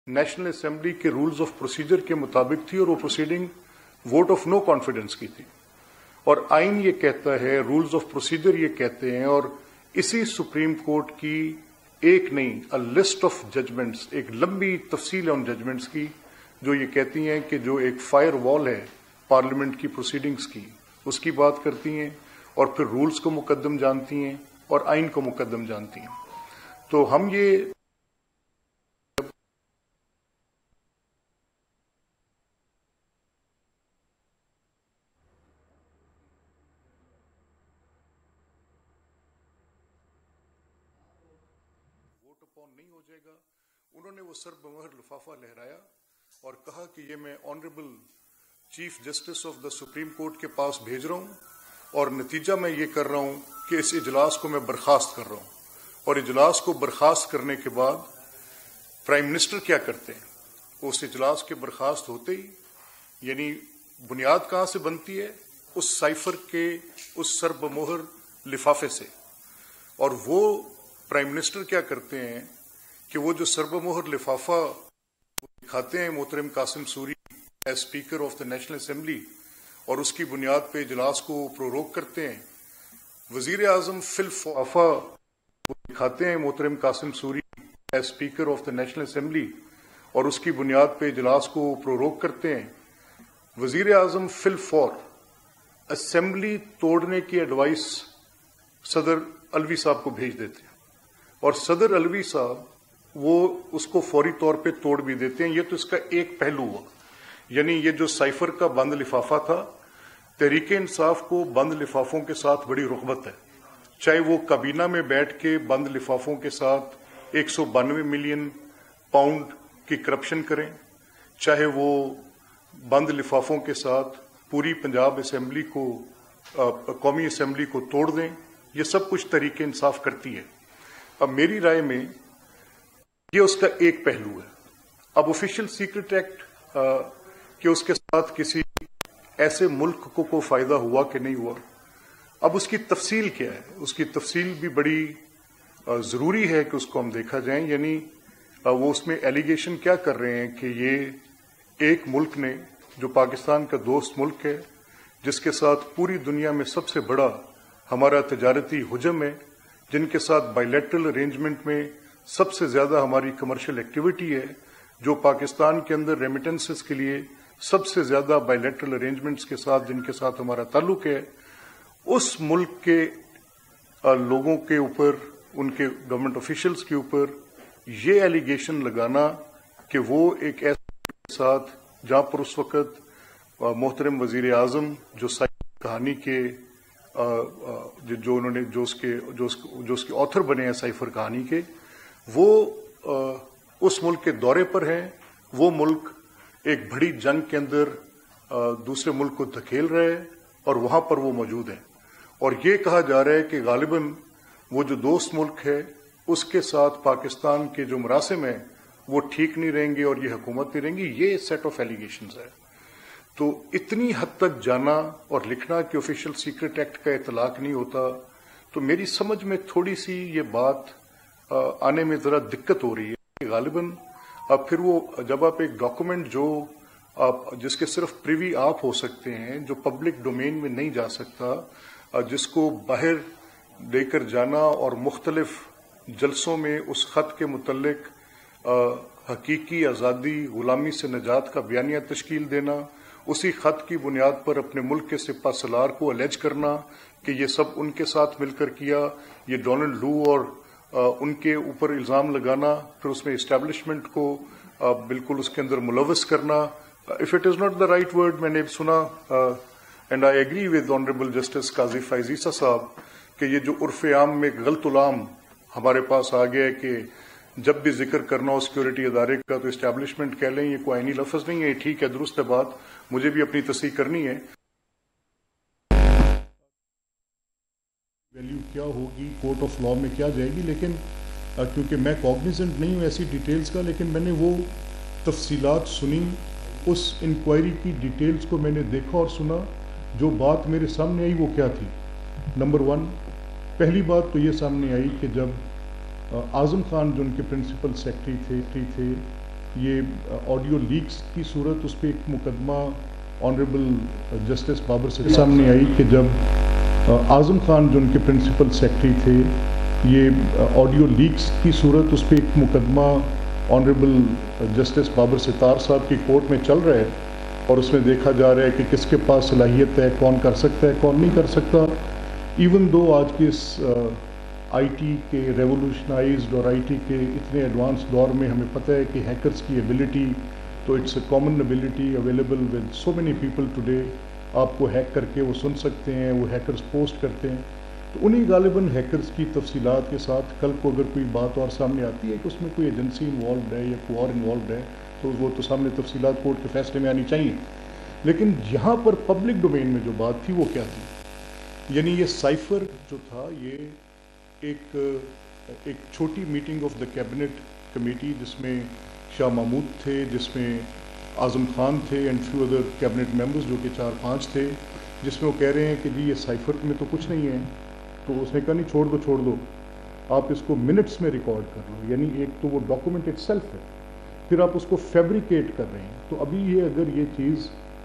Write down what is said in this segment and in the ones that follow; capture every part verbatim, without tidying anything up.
National Assembly के rules of procedure के मुताबिक थी और वो proceeding vote of no confidence की थी। और आइन ये कहता है, रूल्स ऑफ प्रोसीजर ये कहते हैं, और इसी सुप्रीम कोर्ट की एक नहीं अ लिस्ट ऑफ जजमेंट्स, एक लंबी तफसील है उन जजमेंट्स की, जो ये कहती हैं कि जो एक फायर वॉल है पार्लियामेंट की प्रोसीडिंग्स की, उसकी बात करती हैं, और फिर रूल्स को मुकद्दम जानती हैं और आइन को मुकद्दम जानती हैं। तो हम ये वोट अपॉन नहीं हो जाएगा। उन्होंने वो सर्वमोहर लिफाफा लहराया और कहा कि ये मैं honourable chief justice of the Supreme Court के पास भेज रहा हूं, और नतीजा मैं ये कर रहा हूं कि इस इजलास को मैं बर्खास्त कर रहा हूं। और इजलास को बर्खास्त करने के बाद प्राइम मिनिस्टर क्या करते हैं, उस इजलास के बर्खास्त होते ही, यानी बुनियाद कहां से बनती है, उस साइफर के उस सर्वमोहर लिफाफे से। और वो प्राइम मिनिस्टर क्या करते हैं कि वो जो सर्वमोहर लिफाफा दिखाते हैं मोहतरम Qasim Suri as speaker of the National Assembly, और उसकी बुनियाद पे इजलास को प्रोरोग करते हैं। वजीर आजम फिल लिफाफा दिखाते हैं मोहतरम Qasim Suri as speaker of the National Assembly, और उसकी बुनियाद पे इजलास को प्रोरोग करते हैं। वजीर आजम फिल फॉर असेंबली तोड़ने की एडवाइस सदर अलवी साहब को भेज देते हैं, और सदर अलवी साहब वो उसको फौरी तौर पे तोड़ भी देते हैं। ये तो इसका एक पहलू हुआ, यानी ये जो साइफर का बंद लिफाफा था, तहरीक इंसाफ को बंद लिफाफों के साथ बड़ी रुग़बत है, चाहे वो काबीना में बैठ के बंद लिफाफों के साथ एक सौ बानवे मिलियन पाउंड की करप्शन करें, चाहे वो बंद लिफाफों के साथ पूरी पंजाब असेंबली को, कौमी असेंबली को तोड़ दें। ये सब कुछ तहरीक इंसाफ करती है। अब मेरी राय में ये उसका एक पहलू है। अब ऑफिशियल सीक्रेट एक्ट कि उसके साथ किसी ऐसे मुल्क को कोई फायदा हुआ कि नहीं हुआ, अब उसकी तफसील क्या है, उसकी तफसील भी बड़ी जरूरी है कि उसको हम देखा जाए। यानी वो उसमें एलिगेशन क्या कर रहे हैं कि ये एक मुल्क ने, जो पाकिस्तान का दोस्त मुल्क है, जिसके साथ पूरी दुनिया में सबसे बड़ा हमारा तजारती हुजम है, जिनके साथ बायलैटरल अरेंजमेंट में सबसे ज्यादा हमारी कमर्शियल एक्टिविटी है, जो पाकिस्तान के अंदर रेमिटेंसेस के लिए सबसे ज्यादा बायलैटरल अरेंजमेंट्स के साथ जिनके साथ हमारा ताल्लुक है, उस मुल्क के लोगों के ऊपर, उनके गवर्नमेंट ऑफिशियल्स के ऊपर ये एलिगेशन लगाना कि वो एक ऐसे साथ जहां पर उस वक्त मोहतरम वजीर आजम जो साइफर कहानी के जो उन्होंने जो उसके जो उसके जो उसके ऑथर बने हैं साइफर कहानी के, वो उस मुल्क के दौरे पर हैं। वो मुल्क एक बड़ी जंग के अंदर दूसरे मुल्क को धकेल रहे हैं और वहां पर वो मौजूद हैं, और ये कहा जा रहा है कि गालिबन वो जो दोस्त मुल्क है उसके साथ पाकिस्तान के जो मरासिम हैं वो ठीक नहीं रहेंगे और ये हुकूमत नहीं रहेंगी। ये सेट ऑफ एलिगेशंस है। तो इतनी हद तक जाना और लिखना कि ऑफिशियल सीक्रेट एक्ट का इतलाक नहीं होता, तो मेरी समझ में थोड़ी सी ये बात आने में जरा दिक्कत हो रही है कि गालिबन अब फिर वो जब आप एक डॉक्यूमेंट जो आप जिसके सिर्फ प्रिवी आप हो सकते हैं, जो पब्लिक डोमेन में नहीं जा सकता, जिसको बाहर लेकर जाना और मुख्तलिफ जलसों में उस खत के मुतल्लिक हकीकी आज़ादी गुलामी से नजात का बयानिया तश्कील देना, उसी खत की बुनियाद पर अपने मुल्क के सिपा सलार को अलेज करना कि ये सब उनके साथ मिलकर किया, ये डोनाल्ड लू और आ, उनके ऊपर इल्जाम लगाना, फिर उसमें इस्टेब्लिशमेंट को आ, बिल्कुल उसके अंदर मुलव्वस करना। If it is not the right word, मैंने सुना and I agree with honourable justice Qazi Faez Isa साहब कि ये जो उर्फ आम में गलतुलाम हमारे पास आ गया है कि जब भी जिक्र करना हो सिक्योरिटी अदारे का तो इस्टेब्लिशमेंट कह लें, ये कोई आईनी लफ्ज नहीं है। ठीक है, दुरुस्त है बात, मुझे भी अपनी तस्दीक करनी है। वैल्यू क्या होगी, कोर्ट ऑफ लॉ में क्या जाएगी, लेकिन क्योंकि मैं कॉग्निजेंट नहीं हूँ ऐसी डिटेल्स का, लेकिन मैंने वो तफसीलात सुनी, उस इंक्वायरी की डिटेल्स को मैंने देखा और सुना। जो बात मेरे सामने आई वो क्या थी, नंबर वन, पहली बात तो ये सामने आई कि जब आज़म खान जो उनके प्रिंसिपल सेक्रेटरी थे थे یہ آڈیو لیکس کی صورت، اس پہ ایک مقدمہ آنریبل جسٹس بابر سے سامنے آئی کہ جب اعظم خان جو ان کے پرنسپل سیکرٹری تھے، یہ آڈیو لیکس کی صورت، اس پہ ایک مقدمہ آنریبل جسٹس بابر ستار صاحب کی کورٹ میں چل رہا ہے، اور اس میں دیکھا جا رہا ہے کہ کس کے پاس صلاحیت ہے، کون کر سکتا ہے، کون نہیں کر سکتا. ایون دو آج کے اس آئی ٹی کے ریولوشنائزڈ اور آئی ٹی کے اتنے ایڈوانس دور میں ہمیں پتہ ہے کہ ہیکرز کی ایبلٹی تو it's a common ability available with so many people today. آپ کو ہیک کر کے وہ سن سکتے ہیں، وہ ہیکرز پوسٹ کرتے ہیں. تو انہی غالباً ہیکرز کی تفصیلات کے ساتھ کل کو اگر کوئی بات اور سامنے آتی ہے کہ اس میں کوئی ایجنسی انوالوڈ ہے یا کوئی اور انوالوڈ ہے، تو وہ تو سامنے تفصیلات کورٹ کے فیصلے میں آنی چاہیے. لیکن یہاں پر پبلک ڈومین میں جو بات تھی وہ کیا تھی، یعنی یہ سائفر جو تھا، یہ ایک ایک چھوٹی meeting of the cabinet committee جس میں شاہ محمود تھے، جس میں اعظم خان تھے and few other cabinet members جو کہ چار پانچ تھے، جس میں وہ کہہ رہے ہیں کہ جی یہ سائفر میں تو کچھ نہیں ہے. تو اس نے کہا نہیں، چھوڑ دو چھوڑ دو آپ اس کو منٹس میں ریکارڈ کر لو. یعنی ایک تو وہ ڈاکومنٹ اٹ سیلف ہے، پھر آپ اس کو فیبریکیٹ کر رہے ہیں. تو ابھی یہ اگر یہ چیز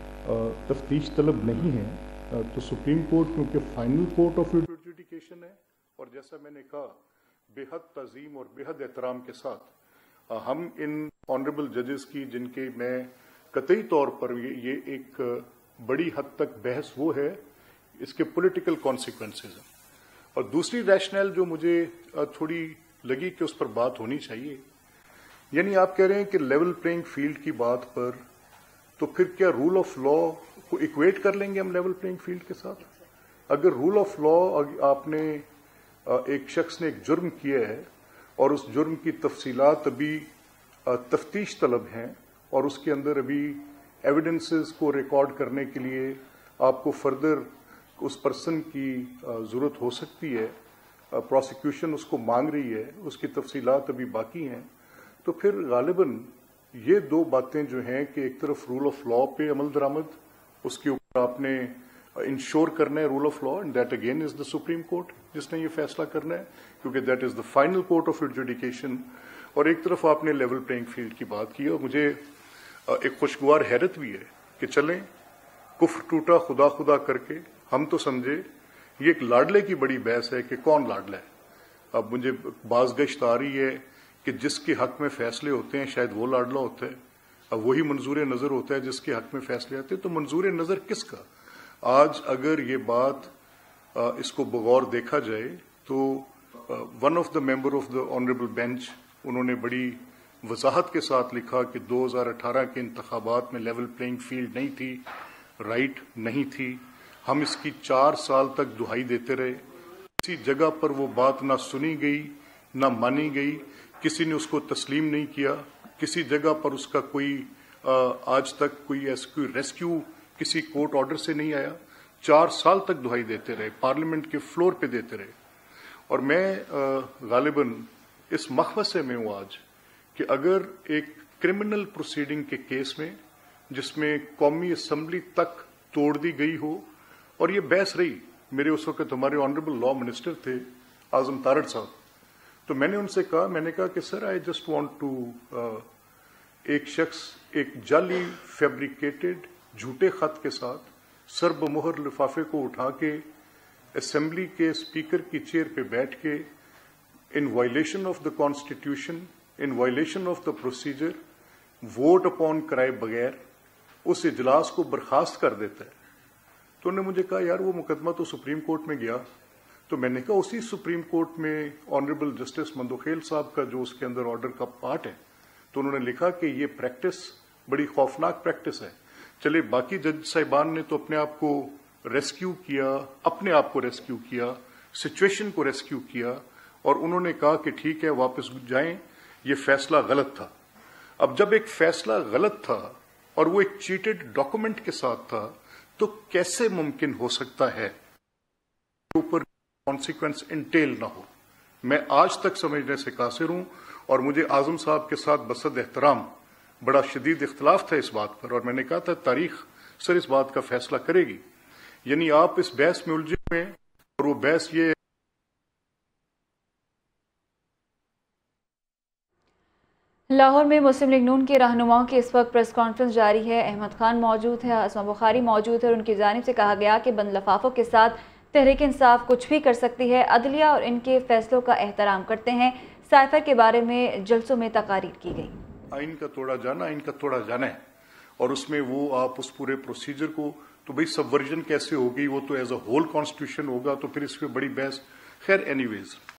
تفتیش طلب نہیں ہے تو سپریم کورٹ کیونکہ فائنل کورٹ آف ایڈجوڈیکیشن ہے، اور جیسا میں نے کہا بے حد تعظیم اور بے حد احترام کے ساتھ ہم ان آنریبل ججز کی، جن کے میں قطعی طور پر یہ ایک بڑی حد تک بحث وہ ہے، اس کے پولیٹیکل کانسیکوینسز ہیں. اور دوسری ریشنل جو مجھے تھوڑی لگی کہ اس پر بات ہونی چاہیے، یعنی آپ کہہ رہے ہیں کہ لیول پلینگ فیلڈ کی بات پر، تو پھر کیا رول آف لا کو ایکویٹ کر لیں گے ہم لیول پلینگ فیلڈ کے ساتھ؟ اگر رول آف لا آپ نے ایک شخص نے ایک جرم کیا ہے اور اس جرم کی تفصیلات ابھی تفتیش طلب ہیں، اور اس کے اندر ابھی ایویڈنسز کو ریکارڈ کرنے کے لیے آپ کو فردر اس پرسن کی ضرورت ہو سکتی ہے، پروسیکیوشن اس کو مانگ رہی ہے، اس کی تفصیلات ابھی باقی ہیں، تو پھر غالباً یہ دو باتیں جو ہیں کہ ایک طرف رول آف لا پہ عمل درآمد، اس کے اوپر آپ نے انشور کرنا ہے rule of law, and that again is the Supreme Court جس نے یہ فیصلہ کرنا ہے، کیونکہ that is the final court of adjudication. اور ایک طرف آپ نے لیول پلینگ فیلڈ کی بات کی، اور مجھے ایک خوشگوار حیرت بھی ہے کہ چلیں کفر ٹوٹا خدا خدا کر کے ہم تو سمجھے یہ ایک لاڈلے کی بڑی بحث ہے کہ کون لاڈلا ہے. اب مجھے بعض گشت آ رہی ہے کہ جس کے حق میں فیصلے ہوتے ہیں شاید وہ لاڈلا ہوتا ہے، اب وہی منظور نظر ہوتا ہے جس کے حق میں فیصلے آتے ہیں. تو منظور نظر کس کا؟ آج اگر یہ بات اس کو بغور دیکھا جائے تو one of the member of the honourable bench, انہوں نے بڑی وضاحت کے ساتھ لکھا کہ دو ہزار اٹھارہ کے انتخابات میں لیول پلینگ فیلڈ نہیں تھی، رائٹ نہیں تھی. ہم اس کی چار سال تک دہائی دیتے رہے، کسی جگہ پر وہ بات نہ سنی گئی نہ مانی گئی، کسی نے اس کو تسلیم نہیں کیا، کسی جگہ پر اس کا کوئی آج تک کوئی ایسا کوئی ریسکیو کسی کورٹ آرڈر سے نہیں آیا. چار سال تک دہائی دیتے رہے، پارلیمنٹ کے فلور پہ دیتے رہے. اور میں غالباً اس مخوصے میں ہوں آج کہ اگر ایک کرمنل پروسیڈنگ کے کیس میں جس میں قومی اسمبلی تک توڑ دی گئی ہو، اور یہ بحث رہی، میرے اس وقت ہمارے آنریبل لا منسٹر تھے اعظم تارڑ صاحب، تو میں نے ان سے کہا میں نے کہا کہ sir I just want to ایک شخص ایک جعلی فیبریکیٹڈ جھوٹے خط کے ساتھ سر بمہر لفافے کو اٹھا کے اسمبلی کے اسپیکر کی چیئر پہ بیٹھ کے in violation of the constitution, in violation of the procedure, vote upon کرائے بغیر اس اجلاس کو برخاست کر دیتا ہے. تو انہوں نے مجھے کہا یار وہ مقدمہ تو سپریم کورٹ میں گیا. تو میں نے کہا اسی سپریم کورٹ میں آنریبل جسٹس مندوخیل صاحب کا جو اس کے اندر آرڈر کا پارٹ ہے، تو انہوں نے لکھا کہ یہ پریکٹس بڑی خوفناک پریکٹس ہے. چلے باقی جج صاحبان نے تو اپنے آپ کو ریسکیو کیا، اپنے آپ کو ریسکیو کیا، سچویشن کو ریسکیو کیا، اور انہوں نے کہا کہ ٹھیک ہے واپس جائیں، یہ فیصلہ غلط تھا. اب جب ایک فیصلہ غلط تھا اور وہ ایک چیٹڈ ڈاکومنٹ کے ساتھ تھا، تو کیسے ممکن ہو سکتا ہے اوپر کانسیکوینس انٹیل نہ ہو؟ میں آج تک سمجھنے سے قاصر ہوں، اور مجھے اعظم صاحب کے ساتھ بصد احترام بڑا شدید اختلاف تھا اس بات پر، اور میں نے کہا تھا تاریخ سر اس بات کا فیصلہ کرے گی. یعنی آپ اس بحث میں الجھے ہوئے ہیں، اور وہ بحث یہ لاہور میں مسلم لیگ نون کے رہنماؤں کی اس وقت پریس کانفرنس جاری ہے۔ احمد خان موجود ہے، اسما بخاری موجود ہے اور ان کی جانب سے کہا گیا کہ بند لفافوں کے ساتھ تحریک انصاف کچھ بھی کر سکتی ہے، عدلیہ اور ان کے فیصلوں کا احترام کرتے ہیں۔ سائفر کے بارے میں جلسوں میں تقاریر کی گئی۔ آئین کا توڑا جانا آئین کا توڑا جانا ہے، اور اس میں وہ آپ اس پورے پروسیجر کو تو بھئی سب ورژن کیسے ہوگی، وہ تو ایز اے ہول کانسٹیٹیوشن ہوگا، تو پھر اس پہ بڑی بحث، خیر اینی ویز